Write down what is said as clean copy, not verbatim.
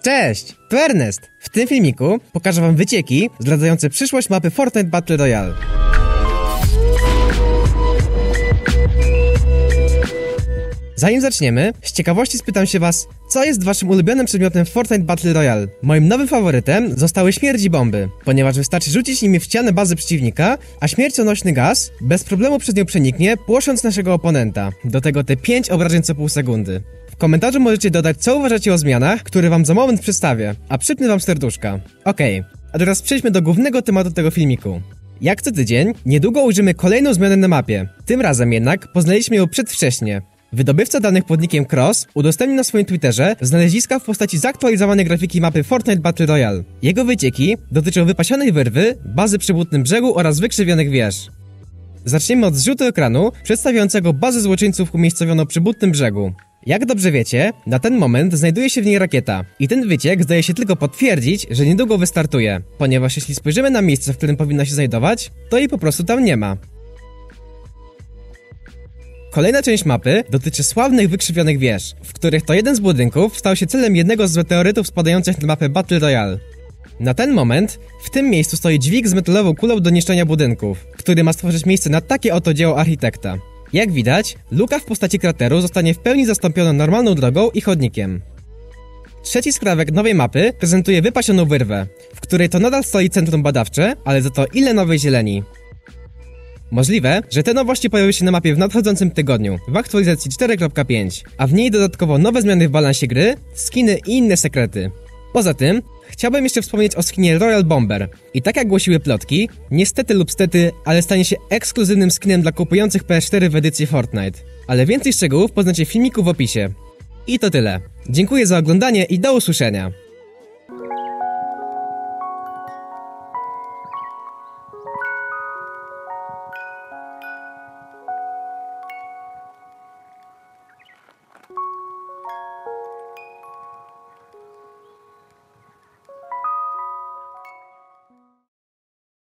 Cześć, to Ernest. W tym filmiku pokażę wam wycieki zdradzające przyszłość mapy Fortnite Battle Royale. Zanim zaczniemy, z ciekawości spytam się was, co jest waszym ulubionym przedmiotem w Fortnite Battle Royale? Moim nowym faworytem zostały śmierdzi bomby, ponieważ wystarczy rzucić nimi w ścianę bazy przeciwnika, a śmiercionośny gaz bez problemu przez nią przeniknie, płosząc naszego oponenta. Do tego te 5 obrażeń co pół sekundy. W komentarzu możecie dodać, co uważacie o zmianach, które wam za moment przedstawię, a przypnę wam serduszka. Okej, a teraz przejdźmy do głównego tematu tego filmiku. Jak co tydzień, niedługo ujrzymy kolejną zmianę na mapie. Tym razem jednak poznaliśmy ją przedwcześnie. Wydobywca danych pod nickiem Cross udostępnił na swoim Twitterze znaleziska w postaci zaktualizowanej grafiki mapy Fortnite Battle Royale. Jego wycieki dotyczą wypasionej wyrwy, bazy przy Błotnym Brzegu oraz wykrzywionych wież. Zaczniemy od zrzutu ekranu przedstawiającego bazę złoczyńców umiejscowioną przy Błotnym Brzegu. Jak dobrze wiecie, na ten moment znajduje się w niej rakieta i ten wyciek zdaje się tylko potwierdzić, że niedługo wystartuje, ponieważ jeśli spojrzymy na miejsce, w którym powinna się znajdować, to jej po prostu tam nie ma. Kolejna część mapy dotyczy sławnych wykrzywionych wież, w których to jeden z budynków stał się celem jednego z meteorytów spadających na mapę Battle Royale. Na ten moment w tym miejscu stoi dźwig z metalową kulą do niszczenia budynków, który ma stworzyć miejsce na takie oto dzieło architekta. Jak widać, luka w postaci krateru zostanie w pełni zastąpiona normalną drogą i chodnikiem. Trzeci skrawek nowej mapy prezentuje wypasioną wyrwę, w której to nadal stoi centrum badawcze, ale za to ile nowej zieleni. Możliwe, że te nowości pojawią się na mapie w nadchodzącym tygodniu, w aktualizacji 4.5, a w niej dodatkowo nowe zmiany w balansie gry, skiny i inne sekrety. Poza tym, chciałbym jeszcze wspomnieć o skinie Royal Bomber. I tak jak głosiły plotki, niestety lub stety, ale stanie się ekskluzywnym skinem dla kupujących PS4 w edycji Fortnite. Ale więcej szczegółów poznacie w filmiku w opisie. I to tyle. Dziękuję za oglądanie i do usłyszenia.